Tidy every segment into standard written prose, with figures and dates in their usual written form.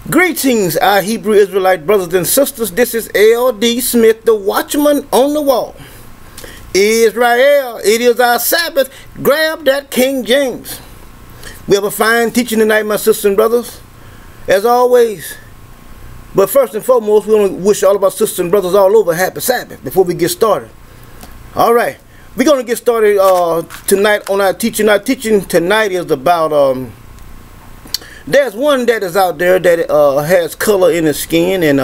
Greetings, our Hebrew Israelite brothers and sisters. This is L.D. Smith, the watchman on the wall. Israel, it is our Sabbath. Grab that King James. We have a fine teaching tonight, my sisters and brothers, as always. But first and foremost, we want to wish all of our sisters and brothers all over a happy Sabbath before we get started. All right, we're going to get started tonight on our teaching. Our teaching tonight is about... there's one that is out there that has color in his skin, and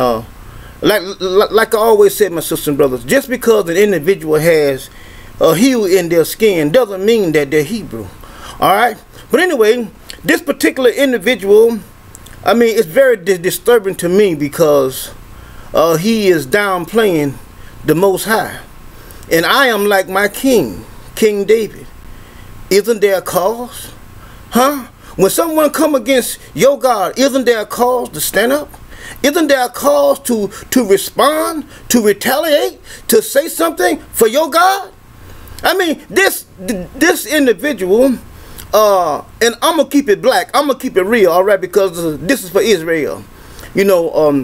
like I always said, my sisters and brothers, just because an individual has a hue in their skin doesn't mean that they're Hebrew. All right, but anyway, this particular individual, I mean, it's very disturbing to me because he is downplaying the Most High, and I am like my king, King David. Isn't there a cause? Huh? When someone come against your God, isn't there a cause to stand up? Isn't there a cause to respond, to retaliate, to say something for your God? I mean, this individual, and I'm going to keep it black, I'm going to keep it real, all right, because this is for Israel. You know,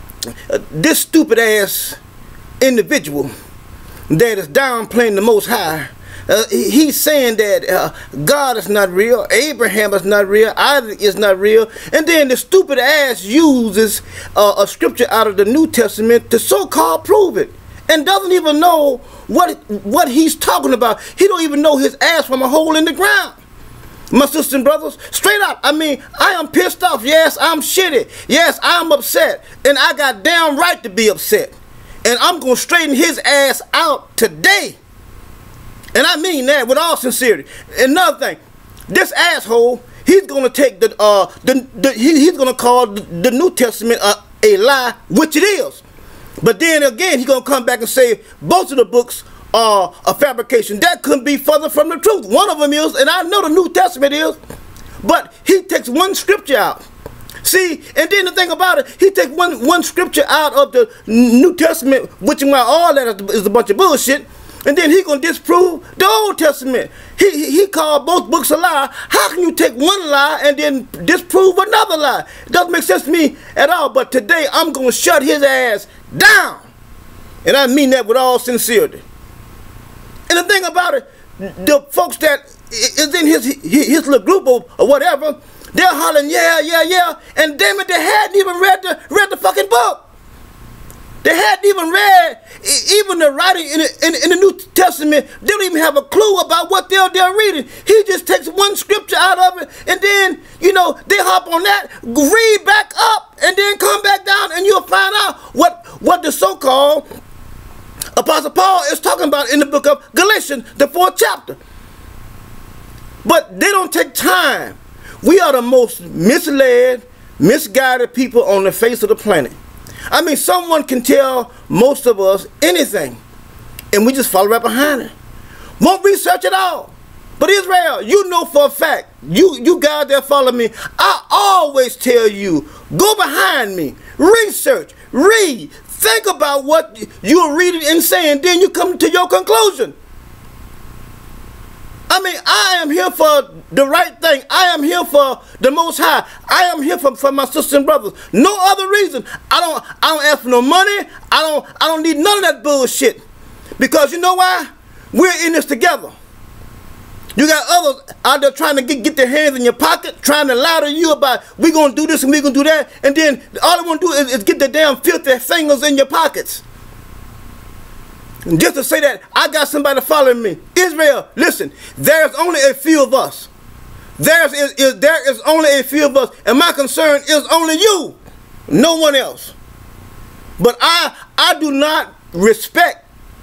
this stupid ass individual that is downplaying the Most High, he's saying that God is not real, Abraham is not real, Isaac is not real, and then the stupid ass uses a scripture out of the New Testament to so-called prove it, and doesn't even know what he's talking about. He don't even know his ass from a hole in the ground. My sisters and brothers, straight up, I mean, I am pissed off. Yes, I'm shitty. Yes, I'm upset, and I got damn right to be upset, and I'm going to straighten his ass out today. And I mean that with all sincerity. Another thing, this asshole, he's gonna take he's gonna call the New Testament a lie, which it is. But then again, he's gonna come back and say both of the books are a fabrication. That couldn't be further from the truth. One of them is, and I know the New Testament is, but he takes one scripture out. See, and then the thing about it, he takes one scripture out of the New Testament, which is why all that is a bunch of bullshit. And then he gonna disprove the Old Testament. He called both books a lie. How can you take one lie and then disprove another lie? It doesn't make sense to me at all. But today I'm gonna shut his ass down, and I mean that with all sincerity. And the thing about it, the folks that is in his little group or whatever, they're hollering yeah, and damn it, they hadn't even read the fucking book. They hadn't even read even the writing in the New Testament. They don't even have a clue about what they're reading. He just takes one scripture out of it, and then, you know, they hop on that, read back up, and then come back down, and you'll find out what the so-called Apostle Paul is talking about in the book of Galatians, the 4th chapter. But they don't take time. We are the most misled, misguided people on the face of the planet. I mean, someone can tell most of us anything, and we just follow right behind it. Won't research at all. But Israel, you know for a fact, you guys that follow me, I always tell you, go behind me, research, read, think about what you're reading and saying, then you come to your conclusion. I mean, I am here for the right thing. I am here for the Most High. I am here for my sisters and brothers. No other reason. I don't ask for no money. I don't need none of that bullshit. Because you know why? We're in this together. You got others out there trying to get their hands in your pocket, trying to lie to you about we're gonna do this and we're gonna do that, and then all they want to do is get their damn filthy fingers in your pockets. And just to say that I got somebody following me. Israel, listen, there's only a few of us. There is only a few of us, and my concern is only you, no one else. But I do not respect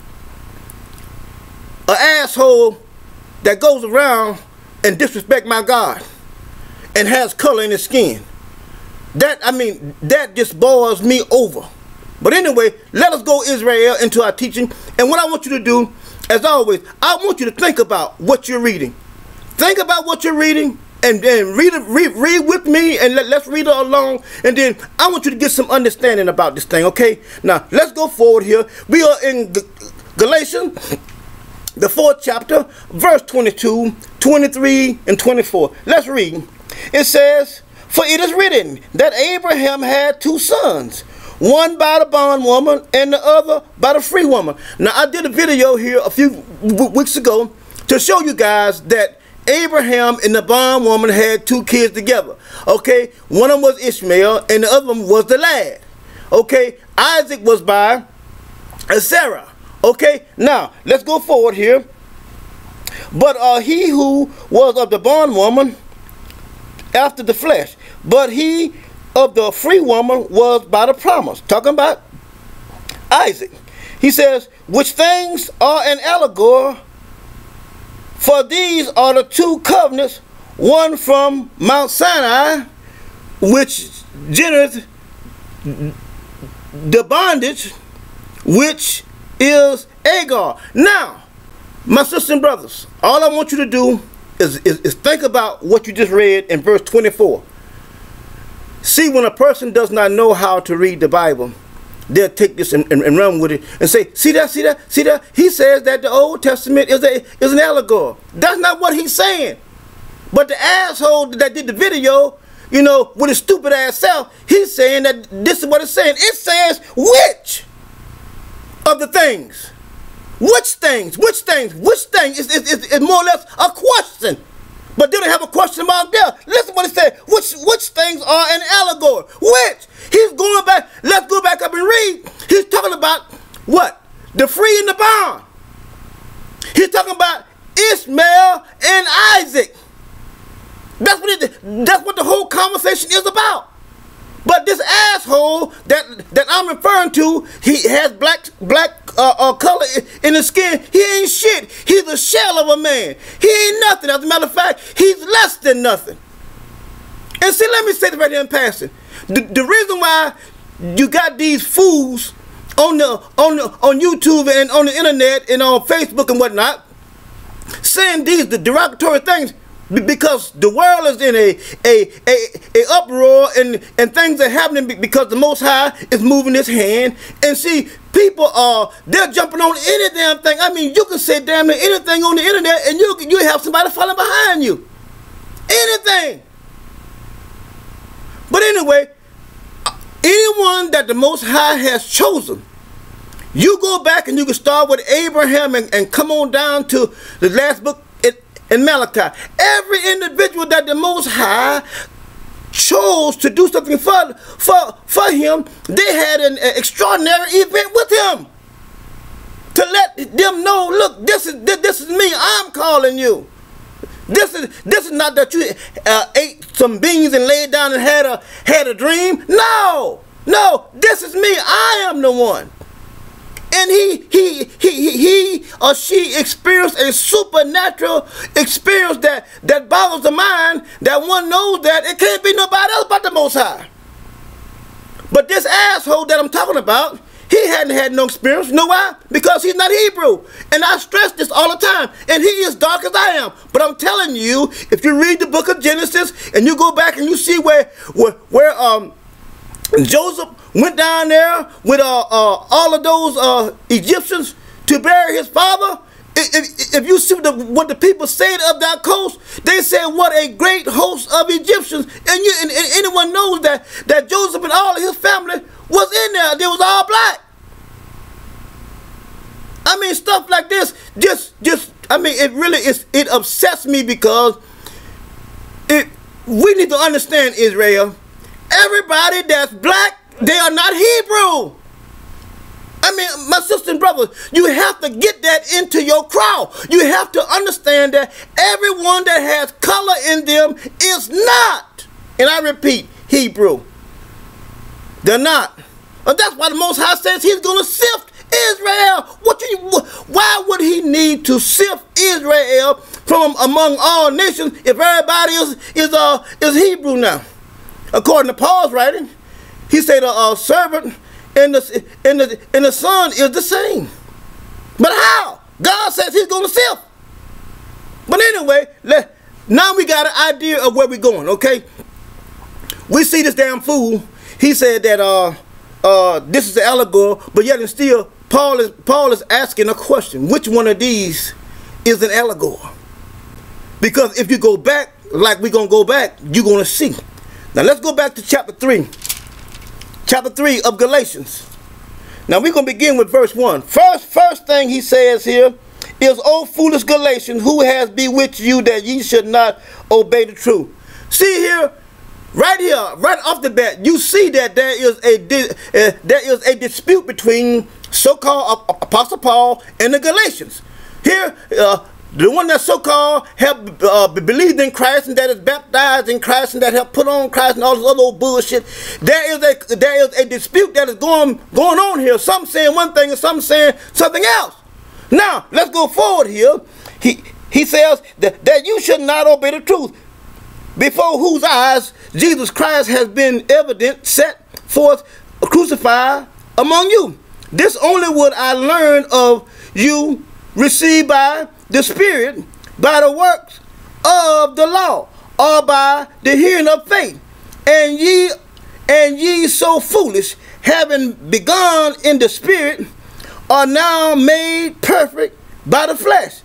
an asshole that goes around and disrespect my God and has color in his skin. That just boils me over. But anyway, let us go, Israel, into our teaching. And what I want you to do, as always, I want you to think about what you're reading. Think about what you're reading, and then read with me, and let's read it along. And then I want you to get some understanding about this thing, okay? Now, let's go forward here. We are in Galatians, the 4th chapter, verse 22, 23, and 24. Let's read. It says, For it is written that Abraham had 2 sons, one by the bondwoman and the other by the free woman. Now, I did a video here a few weeks ago to show you guys that Abraham and the bondwoman had 2 kids together. Okay, one of them was Ishmael and the other one was the lad. Okay, Isaac was by Sarah. Okay, now let's go forward here. But he who was of the bondwoman after the flesh, but he of the free woman was by the promise. Talking about Isaac. He says, which things are an allegory, for these are the 2 covenants, one from Mount Sinai, which genereth the bondage, which is Agar. Now, my sisters and brothers, all I want you to do is think about what you just read in verse 24. See, when a person does not know how to read the Bible, they'll take this and run with it and say, see that, see that, see that? He says that the Old Testament is an allegory. That's not what he's saying. But the asshole that did the video, you know, with his stupid ass self, he's saying that this is what it's saying. It says which of the things? Which things? Which things? Which thing? It's more or less a question. But they don't have a question mark there. Listen what it said. Which things are an allegory? Which? He's going back. Let's go back up and read. He's talking about what? The free and the bond. He's talking about Ishmael and Isaac. That's what the whole conversation is about. But this asshole that I'm referring to, he has black color in his skin. He ain't shit. He's a shell of a man. He ain't nothing. As a matter of fact, he's less than nothing. And see, let me say this right here in passing. The reason why you got these fools on YouTube and on the internet and on Facebook and whatnot saying these derogatory things, because the world is in a uproar and things are happening because the Most High is moving his hand. And see, people they're jumping on any damn thing. I mean, you can say damn near anything on the internet and you have somebody following behind you. Anything. But anyway, anyone that the Most High has chosen, you go back and you can start with Abraham and come on down to the last book in Malachi. Every individual that the Most High chose to do something for him, they had an extraordinary event with him to let them know, look, this is me. I'm calling you. This is not that you ate some beans and laid down and had a dream. No, this is me. I am the one. And he or she experienced a supernatural experience that boggles the mind, that one knows that it can't be nobody else but the Most High. But this asshole that I'm talking about, he hadn't had no experience. You know why? Because he's not Hebrew. And I stress this all the time. And he is dark as I am. But I'm telling you, if you read the book of Genesis and you go back and you see where Joseph went down there with all of those Egyptians to bury his father. If you see what the people said of that coast, they said, what a great host of Egyptians. And anyone knows that Joseph and all of his family was in there. They was all black. I mean, stuff like this, I mean, it really it upsets me, because we need to understand, Israel, everybody that's black, they are not Hebrew. I mean, my sisters and brothers, you have to get that into your crowd. You have to understand that everyone that has color in them is not, and I repeat, Hebrew. They're not. And that's why the Most High says he's going to sift Israel. Why would he need to sift Israel from among all nations if everybody is Hebrew now? According to Paul's writing, he said the servant and the son is the same. But how? God says he's going to sift. But anyway, now we got an idea of where we're going, okay? We see this damn fool. He said that this is the allegory, but yet and still, Paul is asking a question. Which one of these is an allegory? Because if you go back, like we're going to go back, you're going to see Now let's go back to chapter 3. Chapter 3 of Galatians. Now we're going to begin with verse 1. First thing he says here is, O foolish Galatians, who has bewitched you that ye should not obey the truth? See here, right here, right off the bat, you see that there is a dispute between so-called Apostle Paul and the Galatians. Here, the one that so-called have believed in Christ and that is baptized in Christ and that have put on Christ and all this other old bullshit. There is a dispute that is going on here. Some saying one thing and some saying something else. Now let's go forward here. He says that you should not obey the truth, before whose eyes Jesus Christ has been evident, set forth, crucified among you. This only would I learn of you, received by the Spirit, by the works of the law, or by the hearing of faith. And ye so foolish, having begun in the Spirit, are now made perfect by the flesh.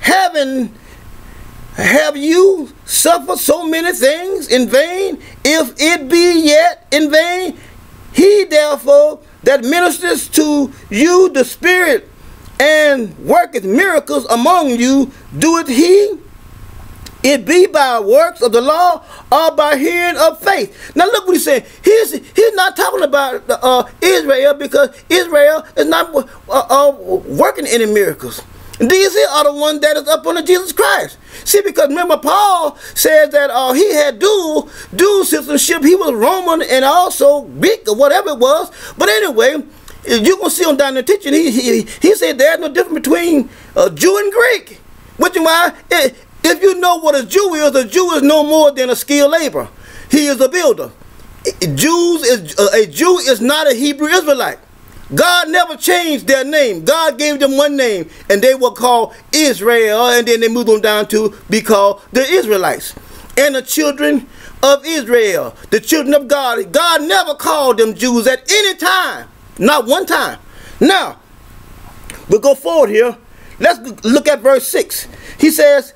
Have you suffered so many things in vain, if it be yet in vain? He therefore that ministers to you the Spirit, and worketh miracles among you, doeth he it be by works of the law, or by hearing of faith? Now look what he's saying. He's not talking about Israel, because Israel is not working any miracles. These here are the ones that is up under Jesus Christ. See, because remember Paul says that he had dual citizenship. He was Roman and also Greek or whatever it was. But anyway, you're going to see him down there teaching. He said there's no difference between Jew and Greek. Which is why, if you know what a Jew is no more than a skilled laborer. He is a builder. A Jew is not a Hebrew Israelite. God never changed their name. God gave them one name, and they were called Israel, and then they moved on down to be called the Israelites. And the children of Israel, the children of God. God never called them Jews at any time. Not one time. Now, we'll go forward here. Let's look at verse 6. He says,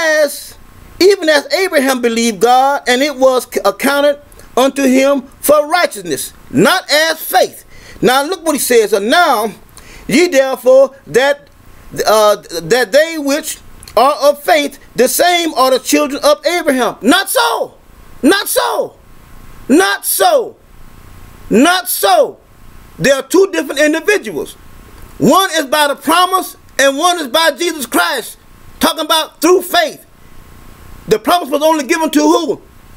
even as Abraham believed God, and it was accounted unto him for righteousness, not as faith. Now look what he says. Now ye therefore that they which are of faith, the same are the children of Abraham. Not so. Not so. Not so. Not so. There are two different individuals. One is by the promise and one is by Jesus Christ. Talking about through faith. The promise was only given to who?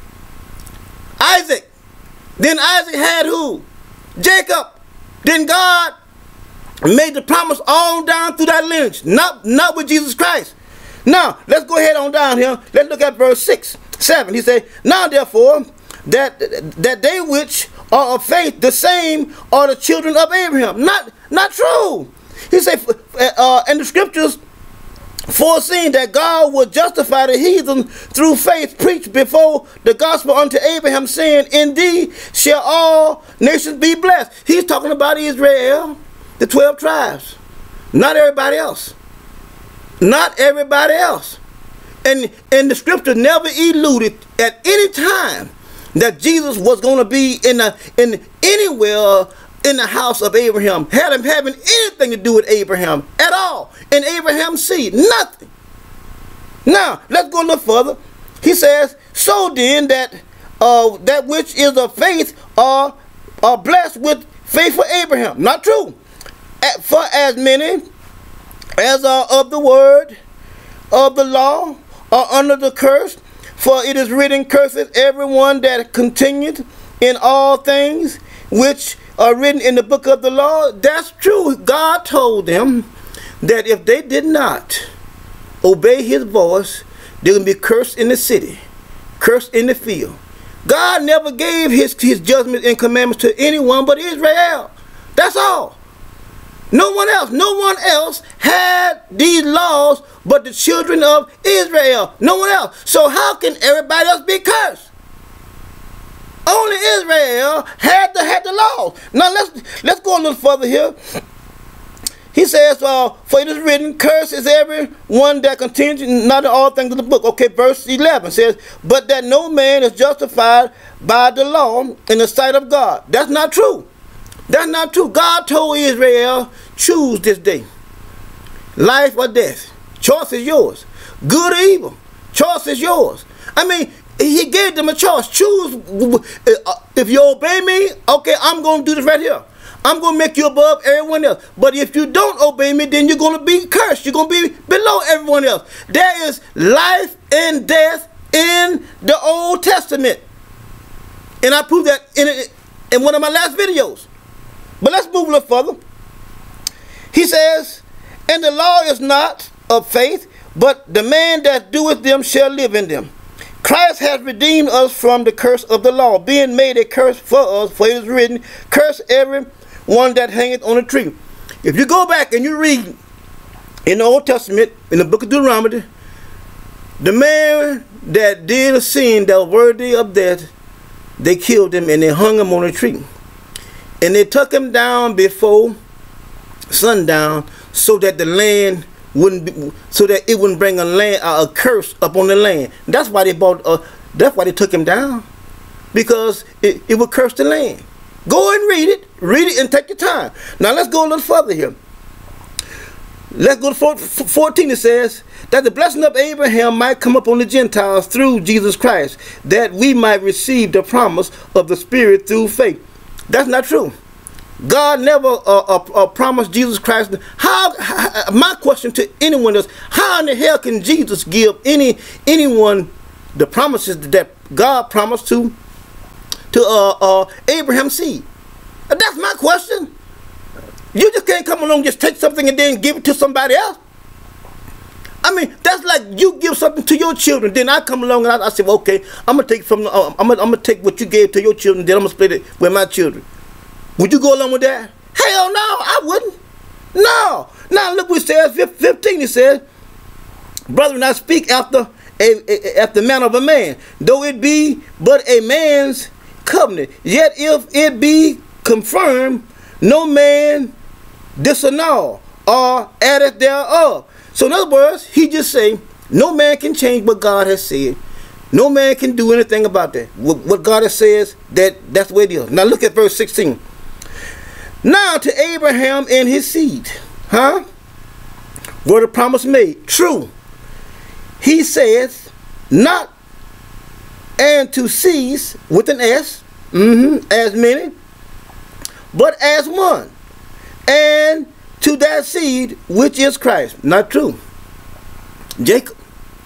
Isaac. Then Isaac had who? Jacob. Then God made the promise all down through that lineage, not with Jesus Christ. Now, let's go ahead on down here. Let's look at verse 7. He said, now therefore, that they which are of faith, the same are the children of Abraham. Not true. He said, in the scriptures, foreseeing that God would justify the heathen through faith, preached before the gospel unto Abraham, saying, in thee shall all nations be blessed. He's talking about Israel, the 12 tribes, not everybody else. Not everybody else. And the scripture never eluded at any time that Jesus was going to be anywhere in the house of Abraham, had him having anything to do with Abraham at all, in Abraham's seed, nothing. Now let's go a little further. He says, so then that which is of faith are blessed with faithful Abraham. Not true. For as many as are of the word of the law are under the curse, for it is written, curseth everyone that continueth in all things which are written in the book of the law. That's true. God told them that if they did not obey his voice, they're going to be cursed in the city, cursed in the field. God never gave his judgments and commandments to anyone but Israel. That's all. No one else had these laws but the children of Israel. No one else. So how can everybody else be cursed? Only Israel had the law. Now let's go a little further here. He says, for it is written, cursed is every one that continues not in all things of the book. Okay, verse 11 says, but that no man is justified by the law in the sight of God. That's not true. That's not true. God told Israel, choose this day, life or death. Choice is yours. Good or evil, choice is yours. I mean, he gave them a choice. Choose. If you obey me, okay, I'm going to do this right here. I'm going to make you above everyone else. But if you don't obey me, then you're going to be cursed. You're going to be below everyone else. There is life and death in the Old Testament. And I proved that in one of my last videos. But let's move a little further. He says, and the law is not of faith, but the man that doeth them shall live in them. Christ has redeemed us from the curse of the law, being made a curse for us, for it is written, curse every one that hangeth on a tree. If you go back and you read in the Old Testament, in the book of Deuteronomy, the man that did a sin that was worthy of death, they killed him and they hung him on a tree. And they took him down before sundown so that the land wouldn't be, so that it wouldn't bring a curse upon the land. That's why they that's why they took him down, because it would curse the land. Go and read it and take your time. Now let's go a little further here. Let's go to 14. It says that the blessing of Abraham might come upon the Gentiles through Jesus Christ, that we might receive the promise of the Spirit through faith. That's not true. God never promised Jesus Christ. My question to anyone is, how in the hell can Jesus give anyone the promises that God promised to Abraham's seed? That's my question. You just can't come along and just take something and then give it to somebody else. I mean, that's like you give something to your children, then I come along and I say, well, okay, I'm gonna take from I'm gonna take what you gave to your children, then I'm gonna split it with my children. Would you go along with that? Hell no, I wouldn't. No. Now look what it says, 15. It says, brethren, I speak after the manner of a man, though it be but a man's covenant. Yet if it be confirmed, no man disannul or addeth thereof. So in other words, he just say, no man can change what God has said. No man can do anything about that. What God has says, that's the way it is. Now look at verse 16. Now to Abraham and his seed, were the promise made. True. He says, not and to seeds with an S, as many, but as one, and to that seed which is Christ. Not true. Jacob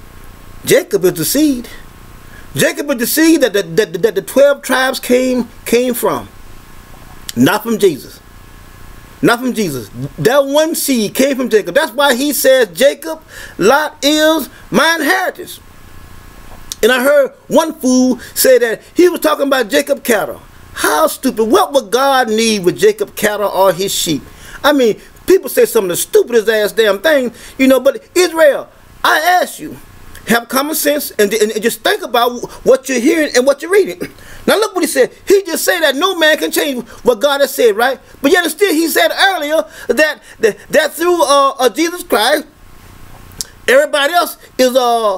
is the seed. Jacob is the seed that the 12 tribes came from. Not from Jesus. Not from Jesus. That one seed came from Jacob. That's why he says, Jacob, Lot is my inheritance. And I heard one fool say that he was talking about Jacob cattle. How stupid. What would God need with Jacob cattle or his sheep? I mean, people say some of the stupidest ass damn things, but Israel, I ask you, have common sense and just think about what you're hearing and what you're reading. Now look what he said. He just said that no man can change what God has said, right? But yet still he said earlier that through Jesus Christ, everybody else is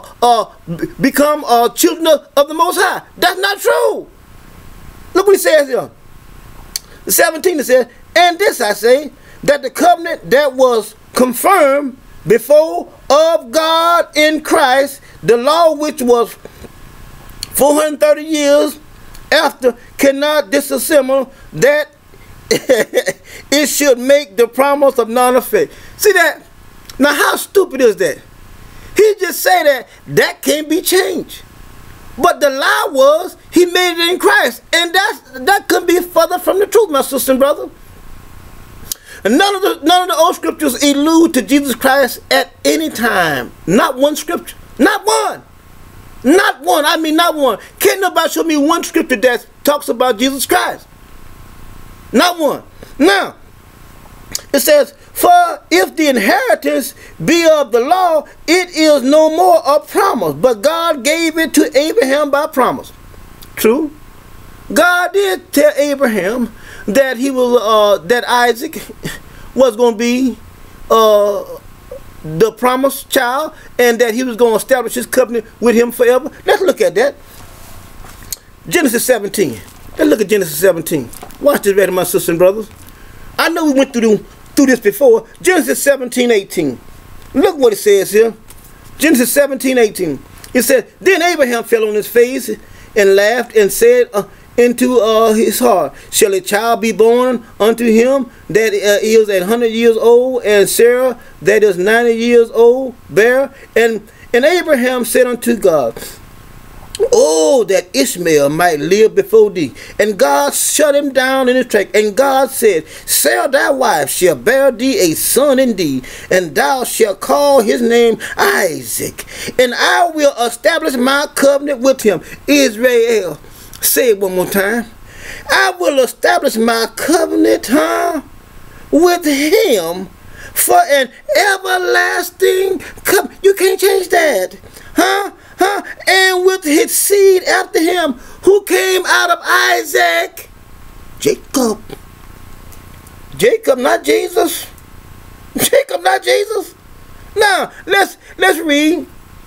become children of the Most High. That's not true. Look what he says here. 17 it says, and this I say, that the covenant that was confirmed before of God in Christ, the law which was 430 years after, cannot disassemble that it should make the promise of non-effect. See that? Now how stupid is that? He just said that can't be changed. But the lie was he made it in Christ. And that couldn't be further from the truth, my sister and brother. And none of the old scriptures allude to Jesus Christ at any time. Not one scripture. Not one. Not one. I mean not one. Can't nobody show me one scripture that talks about Jesus Christ. Not one. Now, it says, for if the inheritance be of the law, it is no more a promise, but God gave it to Abraham by promise. True. God did tell Abraham that he was that Isaac was going to be the promised child, and that he was going to establish his covenant with him forever. Let's look at that. Genesis 17. Let's look at Genesis 17. Watch this, my sisters and brothers. I know we went through this before. Genesis 17:18. Look what it says here. Genesis 17:18. It says, then Abraham fell on his face and laughed and said into his heart, shall a child be born unto him that is 100 years old, and Sarah that is 90 years old bear? And Abraham said unto God, oh, that Ishmael might live before thee. And God shut him down in his track. And God said, Sarah thy wife shall bear thee a son indeed, and thou shalt call his name Isaac. And I will establish my covenant with him. Israel, say it one more time. I will establish my covenant, with him for an everlasting covenant. You can't change that, and with his seed after him, who came out of Isaac? Jacob. Jacob, not Jesus. Jacob, not Jesus. Now let's read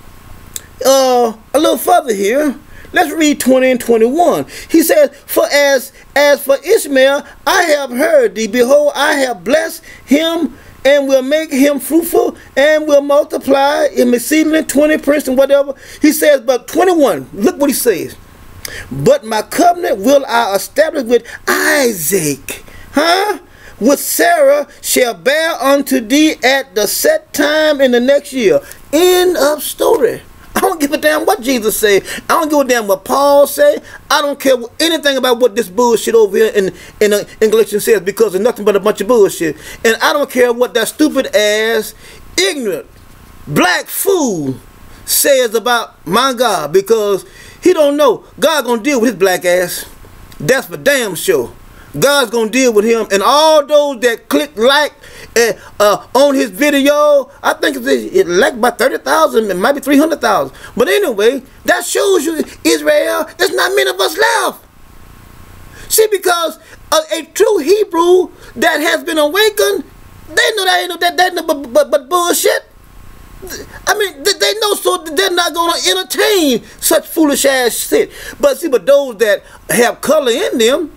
a little further here. Let's read 20 and 21. He says, for as for Ishmael, I have heard thee. Behold, I have blessed him, and will make him fruitful, and will multiply him exceedingly. 20 prince and whatever. He says, but 21, look what he says. But my covenant will I establish with Isaac, with Sarah shall bear unto thee at the set time in the next year. End of story. I don't give a damn what Jesus said. I don't give a damn what Paul said. I don't care anything about what this bullshit over here in Galatians says, because it's nothing but a bunch of bullshit. And I don't care what that stupid ass, ignorant, black fool says about my God, because he don't know. God gonna deal with his black ass. That's for damn sure. God's gonna deal with him, and all those that click like on his video. I think it's like about 30,000, it might be 300,000. But anyway, that shows you, Israel, there's not many of us left. See, because a true Hebrew that has been awakened, they know that ain't no but bullshit. I mean, they know, so they're not going to entertain such foolish ass shit. But see, but those that have color in them,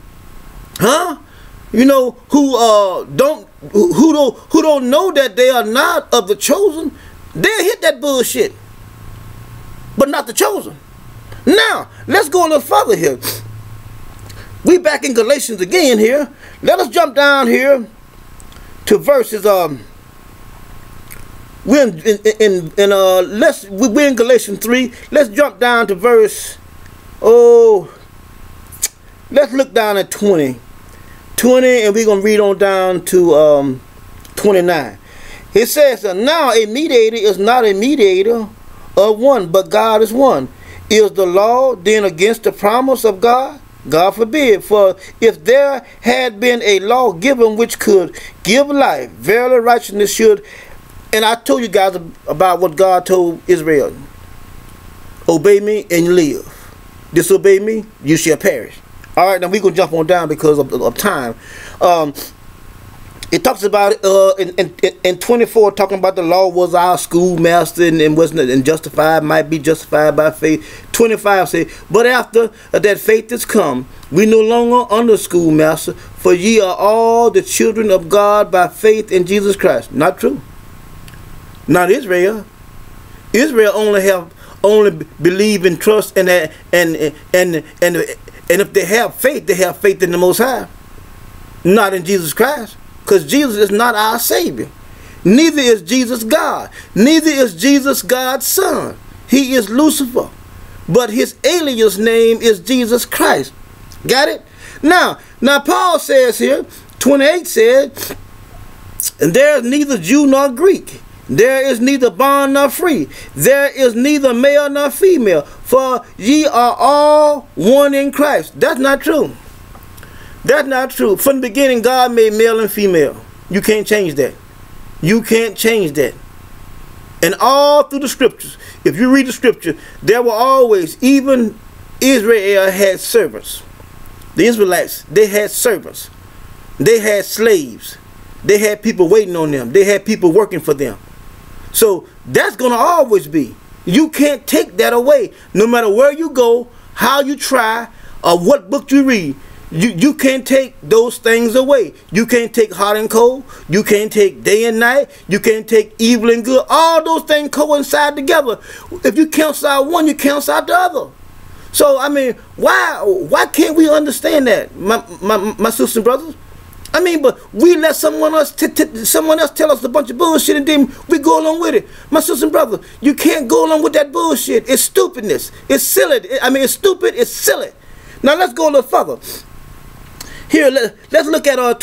you know, who don't know that they are not of the chosen, they'll hit that bullshit, but not the chosen. Now let's go a little further here. We back in Galatians again here. Let us jump down here to verses we're in Galatians 3. Let's jump down to verse, let's look down at 20, and we're going to read on down to 29. It says, now a mediator is not a mediator of one, but God is one. Is the law then against the promise of God? God forbid. For if there had been a law given which could give life, verily righteousness should. And I told you guys about what God told Israel. Obey me and live. Disobey me, you shall perish. All right, now we're going to jump on down because of time. It talks about in 24, talking about the law was our schoolmaster and wasn't and justified, might be justified by faith. 25 say, but after that faith is come, we no longer under schoolmaster, for ye are all the children of God by faith in Jesus Christ. Not true. Not Israel. Israel only believe and trust and if they have faith in the Most High, not in Jesus Christ, because Jesus is not our Savior. Neither is Jesus God. Neither is Jesus God's Son. He is Lucifer, but his alias name is Jesus Christ. Got it? Now Paul says here, 28 said, and there is neither Jew nor Greek. There is neither bond nor free. There is neither male nor female. For ye are all one in Christ. That's not true. That's not true. From the beginning, God made male and female. You can't change that. You can't change that. And all through the scriptures, if you read the scripture, there were always, even Israel had servants. The Israelites, they had servants. They had slaves. They had people waiting on them. They had people working for them. So that's going to always be. You can't take that away. No matter where you go, how you try, or what book you read, you can't take those things away. You can't take hot and cold. You can't take day and night. You can't take evil and good. All those things coincide together. If you cancel out one, you cancel out the other. So, I mean, why can't we understand that, my sisters and brothers? I mean, but we let someone else tell us a bunch of bullshit, and then we go along with it. My sisters and brothers, you can't go along with that bullshit. It's stupidness. It's silly. I mean, it's stupid. It's silly. Now let's go a little further. Here, let's look at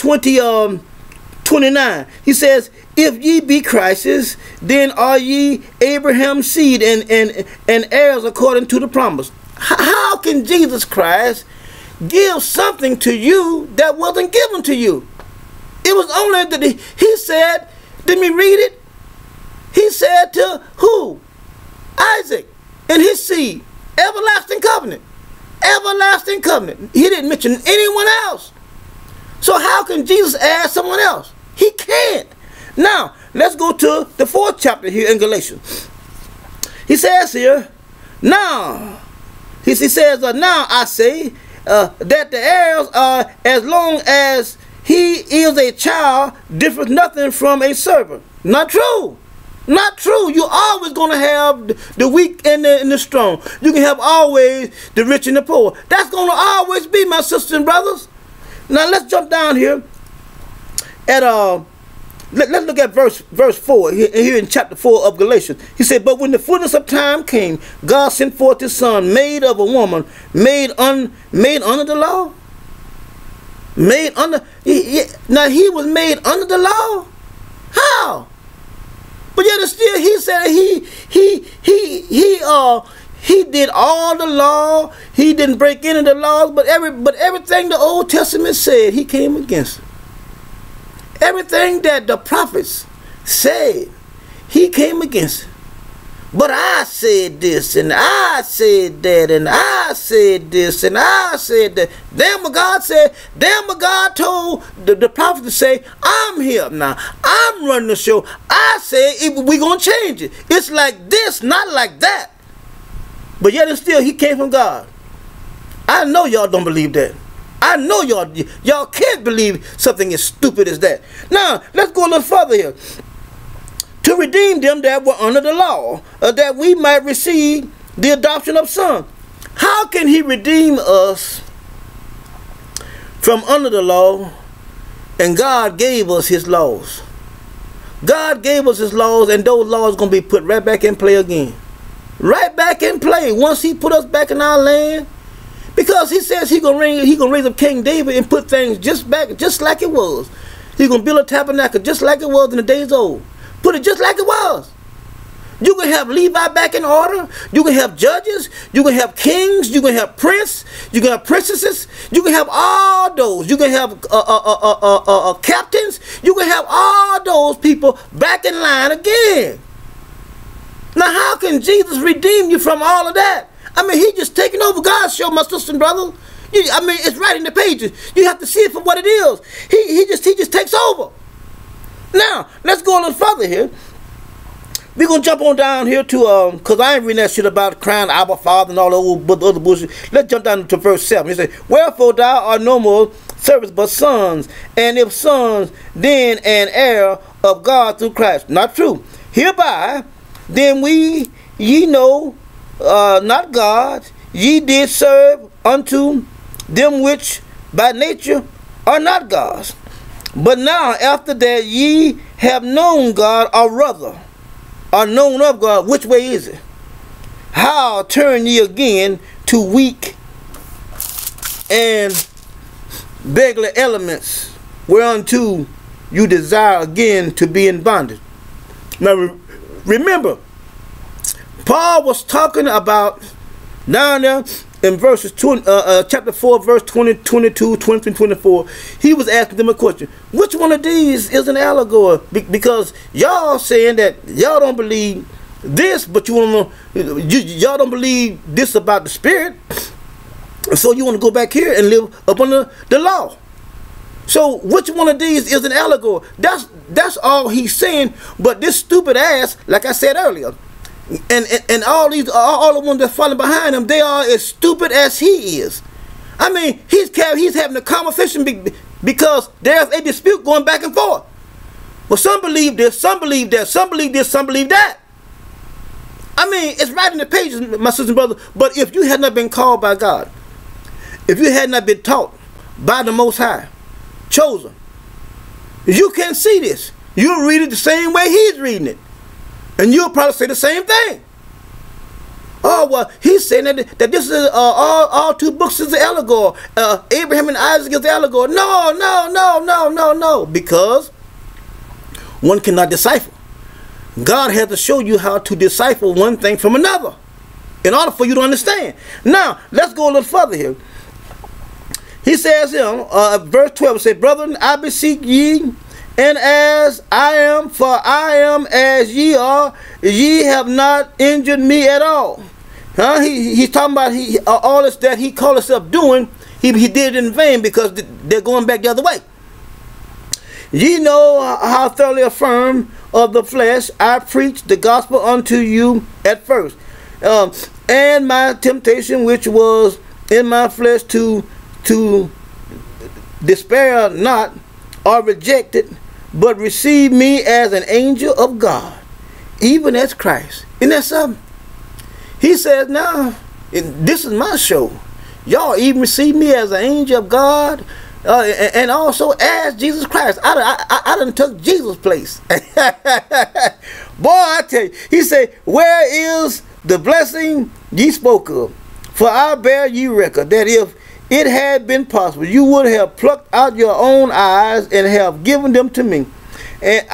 29. He says, "If ye be Christ's, then are ye Abraham's seed and heirs according to the promise." How can Jesus Christ give something to you that wasn't given to you? It was only that he said, let me read it. He said to who? Isaac and his seed. Everlasting covenant. Everlasting covenant. He didn't mention anyone else. So how can Jesus add someone else? He can't. Now, let's go to the 4th chapter here in Galatians. He says here, now, he says, now I say, that the heirs are, as long as he is a child, differs nothing from a servant. Not true. Not true. You're always going to have the weak and the strong. You can have always the rich and the poor. That's going to always be, my sisters and brothers. Now let's jump down here at let's look at verse 4 here in chapter 4 of Galatians. He said, "But when the fullness of time came, God sent forth his son, made of a woman, made under the law." Made under. Now he was made under the law. How? But yet still he said he did all the law. He didn't break any of the laws, but everything the Old Testament said, he came against it. Everything that the prophets said, he came against it. But I said this, and I said that, and I said this, and I said that. Then what God said, then what God told the prophet to say, I'm here now. I'm running the show. I said we're going to change it. It's like this, not like that. But yet and still, he came from God. I know y'all don't believe that. I know y'all can't believe something as stupid as that. Now, let's go a little further here. To redeem them that were under the law, that we might receive the adoption of sons. How can he redeem us from under the law, and God gave us his laws? God gave us his laws, and those laws are going to be put right back in play again. Right back in play once he put us back in our land. Because he says he gonna raise up King David and put things just like it was. He's gonna build a tabernacle just like it was in the days old. Put it just like it was. You can have Levi back in order. You can have judges. You can have kings. You can have prince. You can have princesses. You can have all those. You can have captains. You can have all those people back in line again. Now, how can Jesus redeem you from all of that? I mean, he just taking over God's show, my sister and brother. I mean, it's right in the pages. You have to see it for what it is. He just takes over. Now, let's go a little further here. We're going to jump on down here to, because I ain't reading that shit about crying Abba Father and all the other bullshit. Let's jump down to verse 7. He says, "Wherefore thou art no more servants but sons, and if sons, then an heir of God through Christ." Not true. "Hereby, then ye know, not God, ye did serve unto them which by nature are not gods. But now, after that ye have known God, or rather, are known of God," which way is it? "How turn ye again to weak and beggarly elements, whereunto you desire again to be in bondage." Now, remember, Paul was talking about down there in verses chapter 4, verse 20, 22, 23, 24. He was asking them a question. Which one of these is an allegory? Because y'all saying that y'all don't believe this, but y'all don't believe this about the Spirit. So you want to go back here and live up under the law. So which one of these is an allegory? That's all he's saying. But this stupid ass, like I said earlier, and all the ones that falling behind him, they are as stupid as he is. I mean, he's having a conversation because there's a dispute going back and forth. Well, some believe this, some believe that, some believe this, some believe that. I mean, it's right in the pages, my sister and brother. But if you had not been called by God, if you had not been taught by the Most High, chosen, you can't see this. You'll read it the same way he's reading it. And you'll probably say the same thing. Oh, well, he's saying that this is all two books is an allegory. Abraham and Isaac is the allegory. No. Because one cannot decipher. God has to show you how to decipher one thing from another in order for you to understand. Now, let's go a little further here. He says here, verse 12, it says, brethren, I beseech ye, and as I am, for I am as ye are, ye have not injured me at all. He's talking about all this that he called himself doing, he did it in vain because they're going back the other way. Ye know how thoroughly affirm of the flesh I preached the gospel unto you at first, and my temptation which was in my flesh to despair not or reject it, but receive me as an angel of God, even as Christ. Isn't that something? He says, now, this is my show. Y'all even receive me as an angel of God, and also as Jesus Christ. I done took Jesus' place. Boy, I tell you, he said, where is the blessing ye spoke of? For I bear ye record that if it had been possible, you would have plucked out your own eyes and have given them to me. And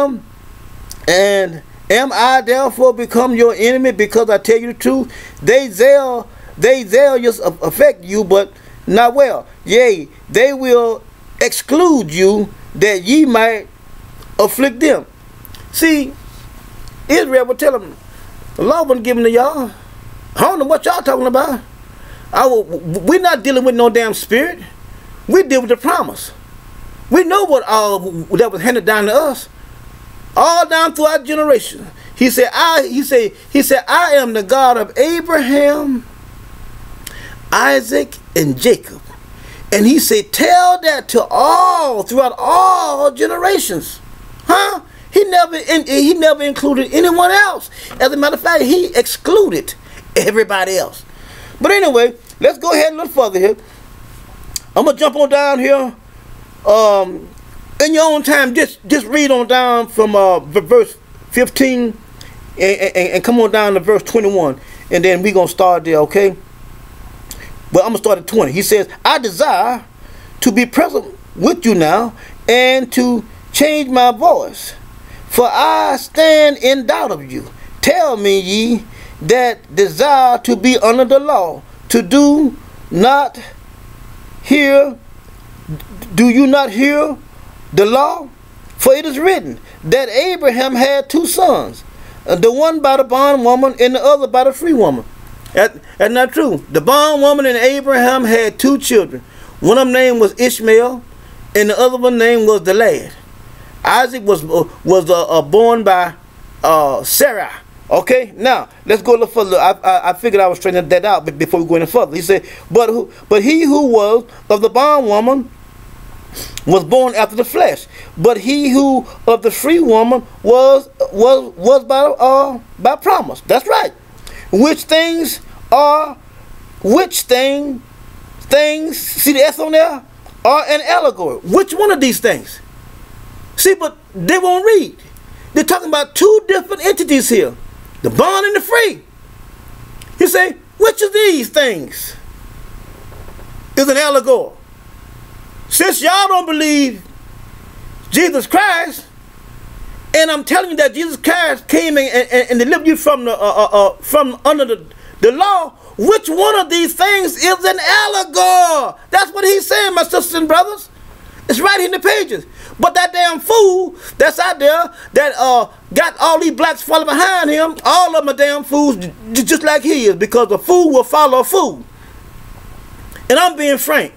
am I therefore become your enemy because I tell you the truth? They zealous affect you, but not well. Yea, they will exclude you that ye might afflict them. See, Israel will tell them, the law wasn't given to y'all. I don't know what y'all talking about. We're not dealing with no damn spirit. We deal with the promise. We know what that was handed down to us, all down through our generation. He said, I am the God of Abraham, Isaac, and Jacob. And he said, tell that to all, throughout all generations. Huh? He never included anyone else. As a matter of fact, he excluded everybody else. But anyway, let's go ahead and look further here. I'm going to jump on down here. In your own time, just read on down from verse 15 and come on down to verse 21. And then we're going to start there, okay? But I'm going to start at 20. He says, I desire to be present with you now and to change my voice. For I stand in doubt of you. Tell me ye that desire to be under the law, to do not hear, do you not hear the law? For it is written that Abraham had two sons, the one by the bondwoman and the other by the free woman. That's not true. The bondwoman and Abraham had two children. One of them name was Ishmael, and the other one name was the lad. Isaac was born by Sarah. Okay, now let's go a little further. I figured I was straightening that out before we go any further. He said, but he who was of the bondwoman was born after the flesh, but he who of the free woman was by promise. That's right. Which things, see the S on there, are an allegory. Which one of these things? See, but they won't read. They're talking about two different entities here. The bond and the free. You say, which of these things is an allegory? Since y'all don't believe Jesus Christ, and I'm telling you that Jesus Christ came and delivered you from under the law, which one of these things is an allegory? That's what he's saying, my sisters and brothers. It's right in the pages. But that damn fool that's out there that got all these blacks following behind him, all of them are damn fools just like he is, because a fool will follow a fool. And I'm being frank.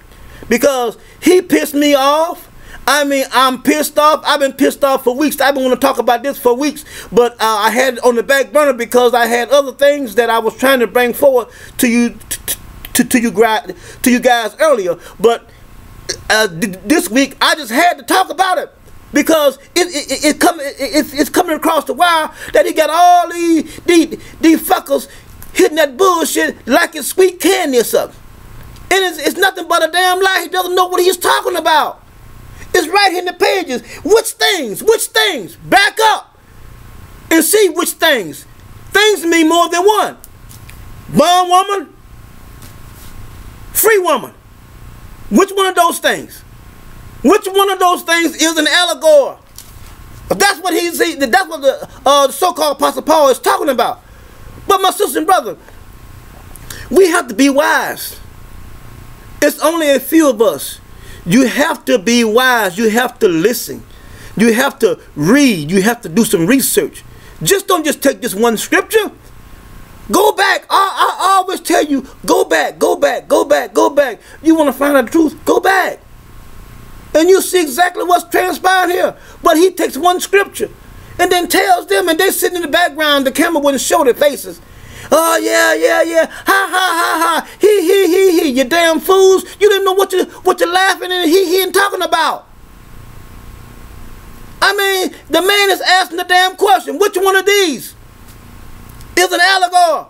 because he pissed me off. I mean, I'm pissed off. I've been pissed off for weeks. I've been want to talk about this for weeks, but I had it on the back burner because I had other things that I was trying to bring forward to you, to you guys earlier. But this week, I just had to talk about it because it's coming across the wire that he got all these fuckers hitting that bullshit like it's sweet candy or something, and it's nothing but a damn lie. He doesn't know what he's talking about. It's right here in the pages. Which things? Which things? Back up and see which things. Things mean more than one. Bondwoman, free woman. Which one of those things? Which one of those things is an allegory? That's what that's what the so-called Apostle Paul is talking about. But my sister and brother, we have to be wise. It's only a few of us. You have to be wise. You have to listen. You have to read. You have to do some research. Don't just take this one scripture. Go back. I always tell you, go back, go back, go back, go back. You want to find out the truth? Go back. And you see exactly what's transpiring here. But he takes one scripture and then tells them, and they sitting in the background, the camera wouldn't show their faces. Oh, yeah. Ha, ha, ha, ha. He. You damn fools. You didn't know what you're laughing and he and talking about. I mean, the man is asking the damn question. Which one of these is an allegory?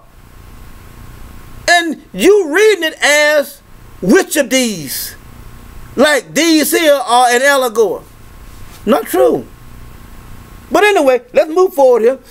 And you reading it as which of these? Like these here are an allegory. Not true. But anyway, let's move forward here.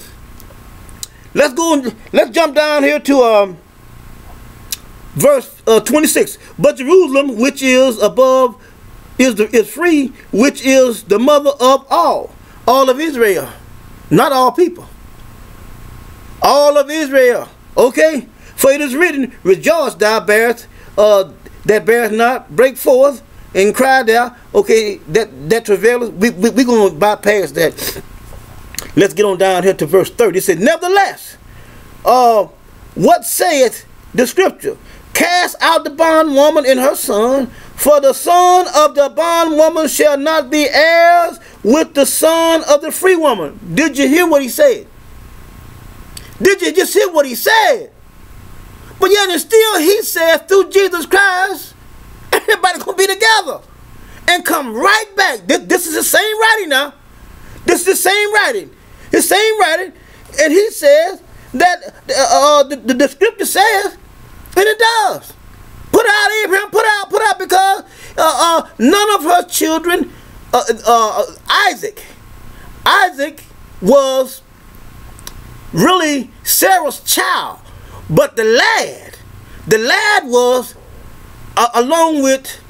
Let's jump down here to verse 26. But Jerusalem, which is above, is free, which is the mother of all of Israel, not all people, all of Israel. Okay, for it is written, rejoice, thou bearest that bearest not, break forth and cry thou. Okay, that travaileth. We're gonna bypass that. Let's get on down here to verse 30. It said, nevertheless, what saith the scripture? Cast out the bondwoman and her son, for the son of the bondwoman shall not be heirs with the son of the free woman. Did you hear what he said? Did you just hear what he said? But yet and still he said, through Jesus Christ, everybody's going to be together and come right back. This is the same writing now. This is the same writing. The same writing. And he says that the scripture says, and it does. Put out Abraham, put out, because none of her children, Isaac was really Sarah's child, but the lad was along with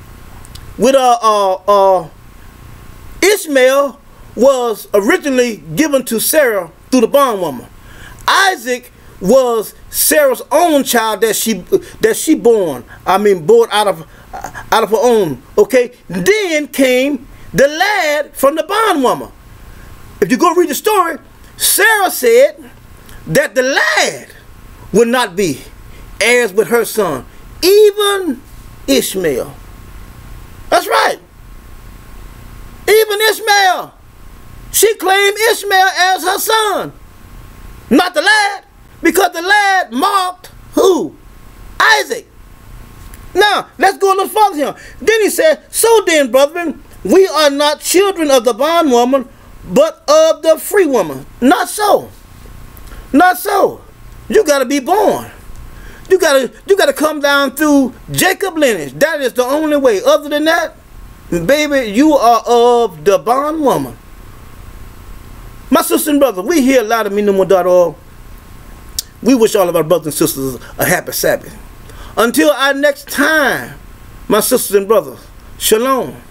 Ishmael was originally given to Sarah through the bondwoman. Isaac was Sarah's own child that she born out of her own. Okay, then came the lad from the bondwoman. If you go read the story, Sarah said that the lad would not be heirs with her son, even Ishmael. That's right. Even Ishmael. She claimed Ishmael as her son, not the lad, because the lad marked who? Isaac. Now, let's go a little further here. Then he said, so then, brethren, we are not children of the bondwoman, but of the free woman. Not so. Not so. You got to be born. You got to come down through Jacob lineage. That is the only way. Other than that, baby, you are of the bondwoman. My sister and brother, we here at LouderMeNoMore.org. We wish all of our brothers and sisters a happy Sabbath. Until our next time, my sisters and brothers, shalom.